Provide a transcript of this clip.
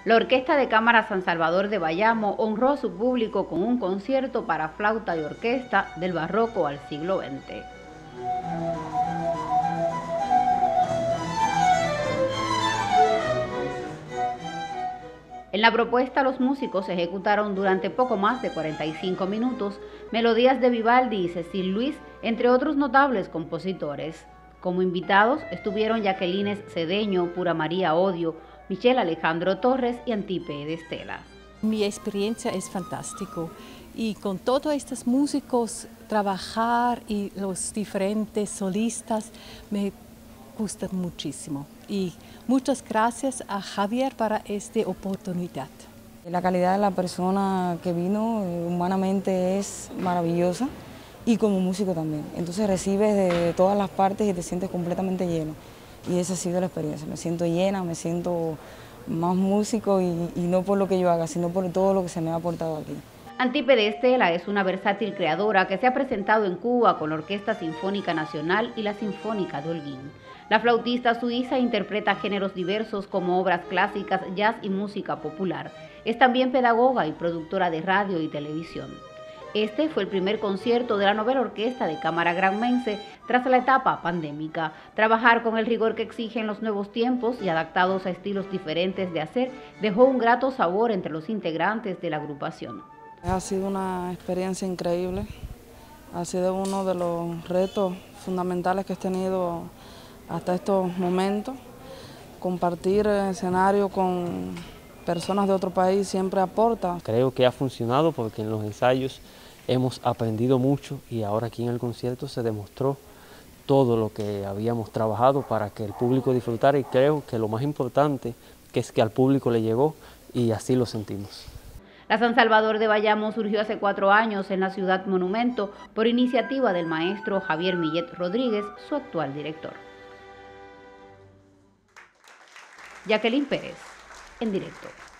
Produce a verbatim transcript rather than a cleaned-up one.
La Orquesta de Cámara San Salvador de Bayamo honró a su público con un concierto para flauta y orquesta del barroco al siglo veinte. En la propuesta, los músicos ejecutaron durante poco más de cuarenta y cinco minutos melodías de Vivaldi y Cecil Luis, entre otros notables compositores. Como invitados estuvieron Jacqueline Cedeño, Pura María Odio, Michelle Alejandro Torres y Antipe de Estela. Mi experiencia es fantástico y con todos estos músicos trabajar y los diferentes solistas me gusta muchísimo. Y muchas gracias a Javier para esta oportunidad. La calidad de la persona que vino humanamente es maravillosa y como músico también. Entonces recibes de todas las partes y te sientes completamente lleno. Y esa ha sido la experiencia. Me siento llena, me siento más músico y, y no por lo que yo haga, sino por todo lo que se me ha aportado aquí. Antipe de Estela es una versátil creadora que se ha presentado en Cuba con la Orquesta Sinfónica Nacional y la Sinfónica de Holguín. La flautista suiza interpreta géneros diversos como obras clásicas, jazz y música popular. Es también pedagoga y productora de radio y televisión. Este fue el primer concierto de la novena Orquesta de Cámara Granmense tras la etapa pandémica. Trabajar con el rigor que exigen los nuevos tiempos y adaptados a estilos diferentes de hacer dejó un grato sabor entre los integrantes de la agrupación. Ha sido una experiencia increíble, ha sido uno de los retos fundamentales que he tenido hasta estos momentos. Compartir el escenario con personas de otro país siempre aporta. Creo que ha funcionado porque en los ensayos hemos aprendido mucho y ahora aquí en el concierto se demostró todo lo que habíamos trabajado para que el público disfrutara, y creo que lo más importante que es que al público le llegó y así lo sentimos. La San Salvador de Bayamo surgió hace cuatro años en la ciudad monumento por iniciativa del maestro Javier Millet Rodríguez, su actual director. Jacqueline Pérez, en directo.